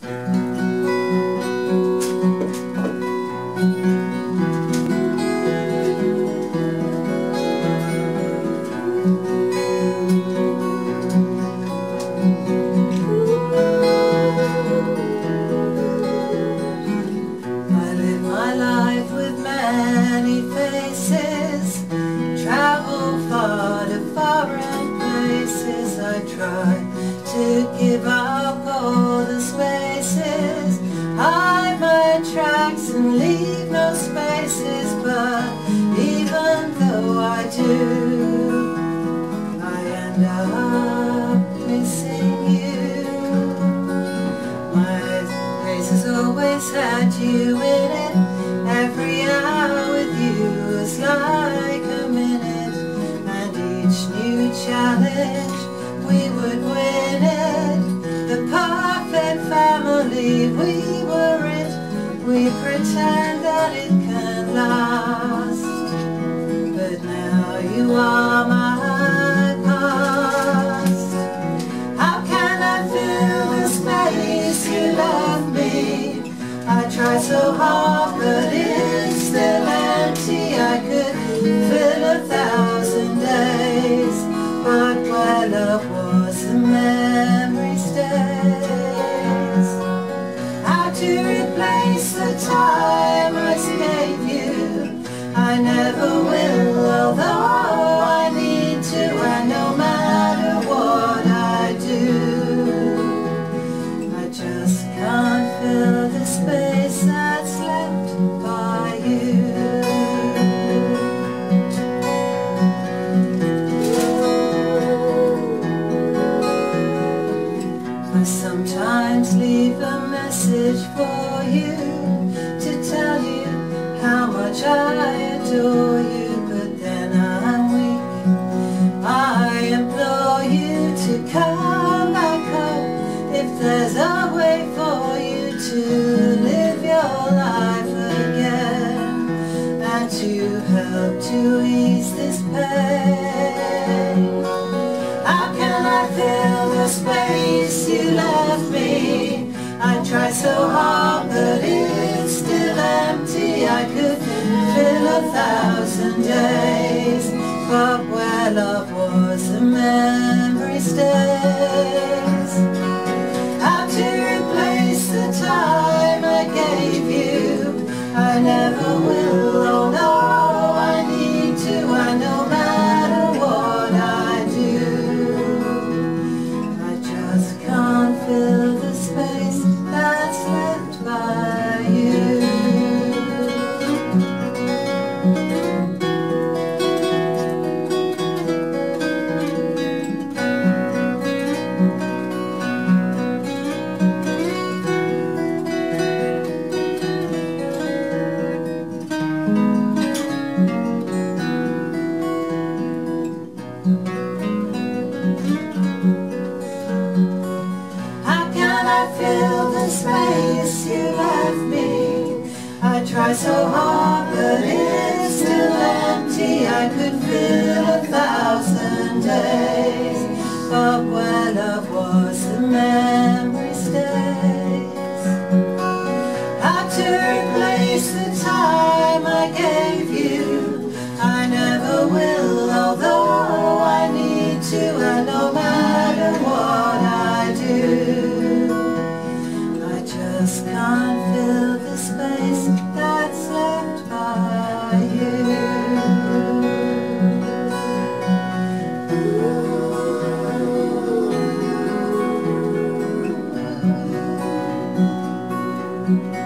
To give up all the spaces, hide my tracks and leave no spaces, but even though I do, I end up missing you. My place has always had you in it. Every hour with you is like a minute, and each new challenge we would win it. The perfect family, we were it. We pretend that it can last, but now you are my past. How can I fill the space you left me? I try so hard, but it's still empty. I could fill 1,000 days, but where love was, the memory stays. How to replace the time I gave you, I never will, although I need to, and no matter what I do, I just can't fill the space that's left by you. Sometimes leave a message for you to tell you how much I adore you, but then I'm weak. I implore you to come back home. If there's a way for you to live your life again, and to help to ease this pain. How can I fill the space you left me? I try so hard, but it's still empty. I could fill 1,000 days, but where love was, the memory stays. How to replace the time I gave you, I never will, although I need to, and no matter what I do, I just can't fill the space that's left by you. Fill the space you left me. I try so hard, but it's still empty. I could fill 1,000 days, but where love was, the memory stays. How to replace the time I gave you, I never will, although I need to, and no matter what I do, just can't fill the space that's left by you. Ooh.